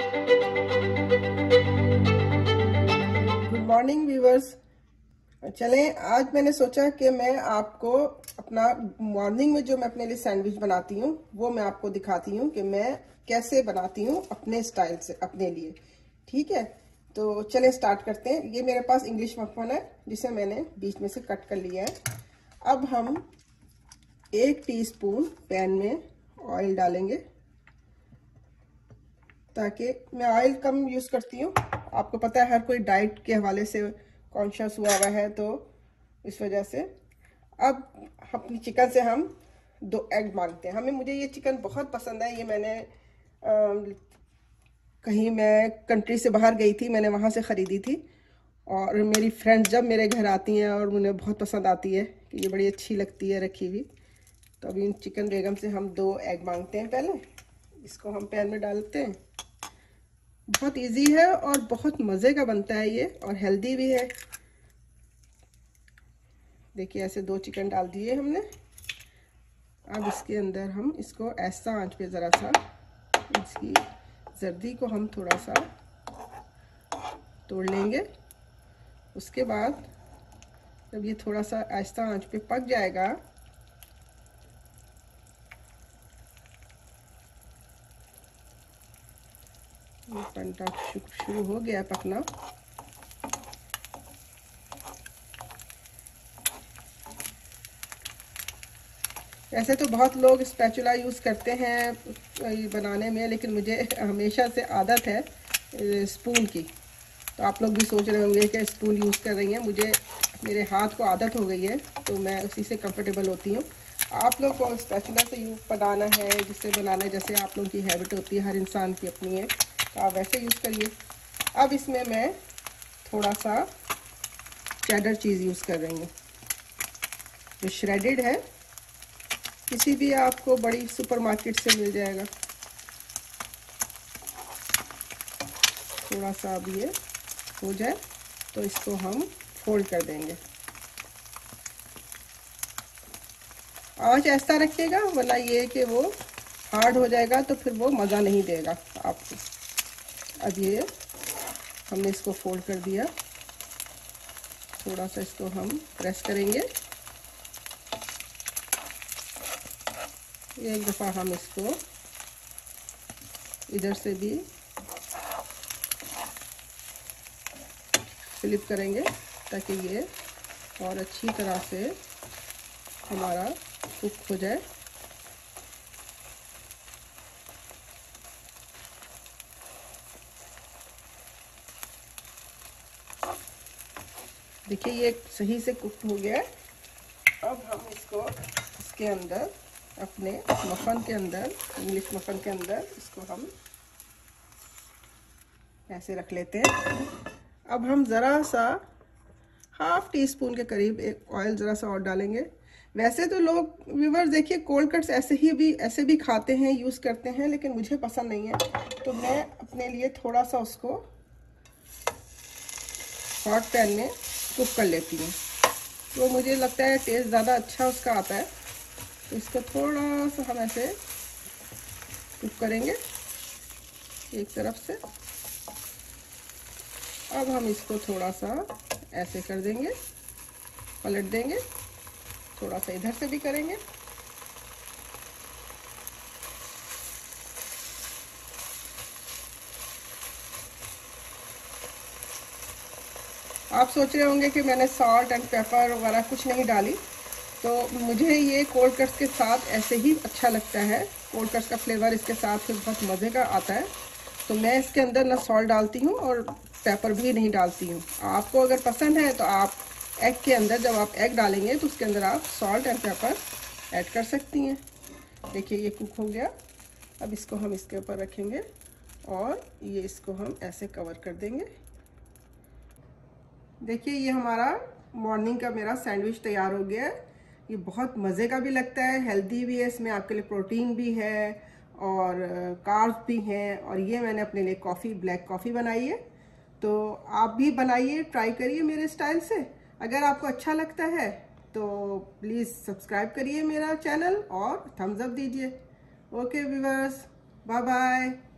Good morning viewers. चलें, आज मैंने सोचा कि मैं आपको अपना मॉर्निंग में जो मैं अपने लिए सैंडविच बनाती हूँ वो मैं आपको दिखाती हूँ कि मैं कैसे बनाती हूँ अपने स्टाइल से अपने लिए। ठीक है, तो चलें स्टार्ट करते हैं। ये मेरे पास इंग्लिश मक्खन है जिसे मैंने बीच में से कट कर लिया है। अब हम 1 टीस्पून पैन में ऑयल डालेंगे, ताकि मैं ऑयल कम यूज़ करती हूँ। आपको पता है हर कोई डाइट के हवाले से कॉन्शियस हुआ है, तो इस वजह से। अब अपनी चिकन से हम 2 एग मांगते हैं। मुझे ये चिकन बहुत पसंद है। ये मैंने कहीं मैं कंट्री से बाहर गई थी, मैंने वहाँ से ख़रीदी थी। और मेरी फ्रेंड्स जब मेरे घर आती हैं और मुझे बहुत पसंद आती है कि ये बड़ी अच्छी लगती है रखी हुई, तो अभी इन चिकन बेगम से हम 2 एग मांगते हैं। पहले इसको हम पैन में डालते हैं। बहुत इजी है और बहुत मज़े का बनता है ये, और हेल्दी भी है। देखिए ऐसे 2 चिकन डाल दिए हमने। अब इसके अंदर हम इसको ऐसा आंच पे ज़रा सा इसकी जर्दी को हम थोड़ा सा तोड़ लेंगे। उसके बाद जब ये थोड़ा सा आहिस्ता आंच पे पक जाएगा, ये पंटा शुरू हो गया पकना। ऐसे तो बहुत लोग स्पैचुला यूज़ करते हैं बनाने में, लेकिन मुझे हमेशा से आदत है स्पून की। तो आप लोग भी सोच रहे होंगे कि स्पून यूज़ कर रही हैं। मुझे मेरे हाथ को आदत हो गई है, तो मैं उसी से कंफर्टेबल होती हूँ। आप लोग को स्पैचुला से यूज़ बनाना है, जिससे बनाना है, जैसे आप लोगों की हैबिट होती है, हर इंसान की अपनी है, तो आप वैसे यूज़ करिए। अब इसमें मैं थोड़ा सा चेडर चीज़ यूज़ कर रही हूँ, जो श्रेडेड है। किसी भी आपको बड़ी सुपरमार्केट से मिल जाएगा। थोड़ा सा अब ये हो जाए तो इसको हम फोल्ड कर देंगे। आंच ऐसा रखिएगा, वरना ये कि वो हार्ड हो जाएगा तो फिर वो मज़ा नहीं देगा आपको। अब ये हमने इसको फोल्ड कर दिया। थोड़ा सा इसको हम प्रेस करेंगे। एक दफ़ा हम इसको इधर से भी फ्लिप करेंगे, ताकि ये और अच्छी तरह से हमारा कुक हो जाए। देखिए ये सही से कुक हो गया है। अब हम इसको इसके अंदर, अपने मक्खन के अंदर, इंग्लिश मक्खन के अंदर इसको हम ऐसे रख लेते हैं। अब हम ज़रा सा ½ टीस्पून के करीब एक ऑयल ज़रा सा और डालेंगे। वैसे तो लोग व्यूअर्स देखिए कोल्ड कट्स ऐसे भी खाते हैं, यूज़ करते हैं, लेकिन मुझे पसंद नहीं है, तो मैं अपने लिए थोड़ा सा उसको हॉट पैन में कुक कर लेती हूँ। तो मुझे लगता है टेस्ट ज़्यादा अच्छा उसका आता है। तो इसको थोड़ा सा हम ऐसे कुक करेंगे एक तरफ से। अब हम इसको थोड़ा सा ऐसे कर देंगे, पलट देंगे, थोड़ा सा इधर से भी करेंगे। आप सोच रहे होंगे कि मैंने सॉल्ट एंड पेपर वगैरह कुछ नहीं डाली, तो मुझे ये कोल्ड कट्स के साथ ऐसे ही अच्छा लगता है। कोल्ड कट्स का फ्लेवर इसके साथ फिर बहुत मज़े का आता है। तो मैं इसके अंदर ना सॉल्ट डालती हूँ और पेपर भी नहीं डालती हूँ। आपको अगर पसंद है तो आप एग के अंदर, जब आप एग डालेंगे तो उसके अंदर आप सॉल्ट एंड पेपर ऐड कर सकती हैं। देखिए ये कुक हो गया। अब इसको हम इसके ऊपर रखेंगे और ये इसको हम ऐसे कवर कर देंगे। देखिए ये हमारा मॉर्निंग का मेरा सैंडविच तैयार हो गया है। ये बहुत मज़े का भी लगता है, हेल्दी भी है, इसमें आपके लिए प्रोटीन भी है और कार्ब्स भी हैं। और ये मैंने अपने लिए ब्लैक कॉफ़ी बनाई है। तो आप भी बनाइए, ट्राई करिए मेरे स्टाइल से। अगर आपको अच्छा लगता है तो प्लीज़ सब्सक्राइब करिए मेरा चैनल और थम्स अप दीजिए। Okay viewers, bye bye.